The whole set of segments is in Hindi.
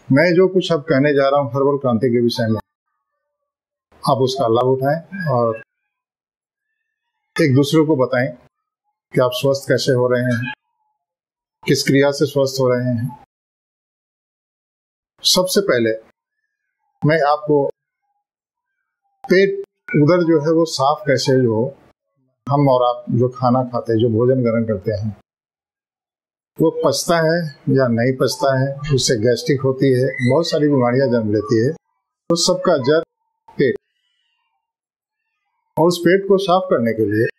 मैं जो कुछ अब कहने जा रहा हूँ हर्बल क्रांति के विषय में, आप उसका लाभ उठाएं और एक दूसरे को बताएं कि आप स्वस्थ कैसे हो रहे हैं, किस क्रिया से स्वस्थ हो रहे हैं। सबसे पहले मैं आपको पेट उधर जो है वो साफ कैसे, जो हम और आप जो खाना खाते हैं, जो भोजन ग्रहण करते हैं, वो पचता है या नहीं पचता है, उससे गैस्ट्रिक होती है, बहुत सारी बीमारियां जन्म लेती है। तो सबका जड़ पेट, और उस पेट को साफ करने के लिए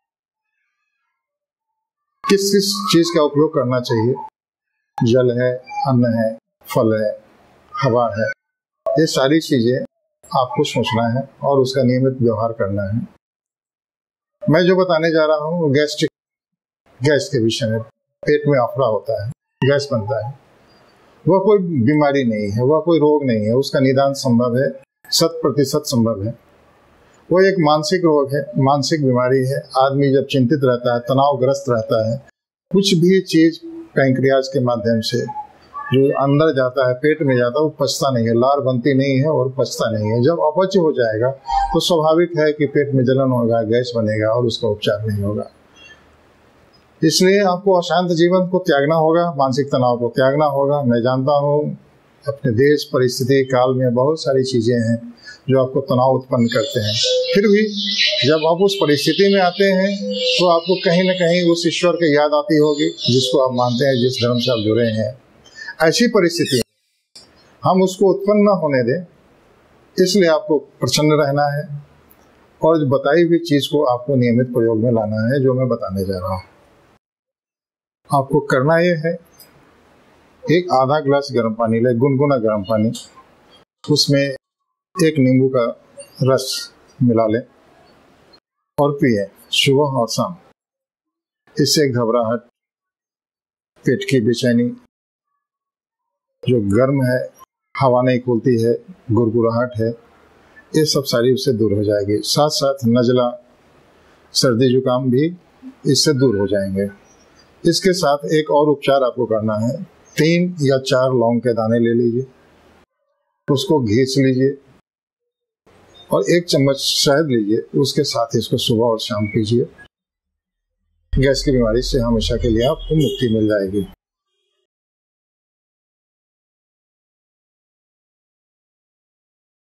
किस किस चीज का उपयोग करना चाहिए। जल है, अन्न है, फल है, हवा है, ये सारी चीजें आपको सोचना है और उसका नियमित व्यवहार करना है। मैं जो बताने जा रहा हूँ गैस्ट्रिक, गैस के विषय में। पेट में अफरा होता है, गैस बनता है, वह कोई बीमारी नहीं है, वह कोई रोग नहीं है, उसका निदान संभव है, 100% संभव है। वो एक मानसिक रोग है, मानसिक बीमारी है। आदमी जब चिंतित रहता है, तनावग्रस्त रहता है, कुछ भी चीज पैंक्रियाज के माध्यम से जो अंदर जाता है, पेट में जाता है, वो पचता नहीं है, लार बनती नहीं है और पचता नहीं है। जब अपच हो जाएगा तो स्वाभाविक है कि पेट में जलन होगा, गैस बनेगा और उसका उपचार नहीं होगा। इसलिए आपको अशांत जीवन को त्यागना होगा, मानसिक तनाव को त्यागना होगा। मैं जानता हूँ अपने देश परिस्थिति काल में बहुत सारी चीजें हैं जो आपको तनाव उत्पन्न करते हैं, फिर भी जब आप उस परिस्थिति में आते हैं तो आपको कहीं ना कहीं उस ईश्वर की याद आती होगी जिसको आप मानते हैं, जिस धर्म से आप जुड़े हैं। ऐसी परिस्थिति हम उसको उत्पन्न न होने दें, इसलिए आपको प्रसन्न रहना है और बताई हुई चीज को आपको नियमित प्रयोग में लाना है। जो मैं बताने जा रहा हूँ आपको करना यह है, एक आधा ग्लास गर्म पानी ले, गुनगुना गर्म पानी, उसमें एक नींबू का रस मिला लें और पिए सुबह और शाम। इससे घबराहट, पेट की बेचैनी, जो गर्म है, हवा नहीं खुलती है, गुरगुराहट है, ये सब सारी उससे दूर हो जाएगी। साथ साथ नज़ला, सर्दी जुकाम भी इससे दूर हो जाएंगे। इसके साथ एक और उपचार आपको करना है। 3 या 4 लौंग के दाने ले लीजिए, उसको घिस लीजिए और 1 चम्मच शहद लीजिए, उसके साथ इसको सुबह और शाम पीजिए। गैस की बीमारी से हमेशा के लिए आपको मुक्ति मिल जाएगी।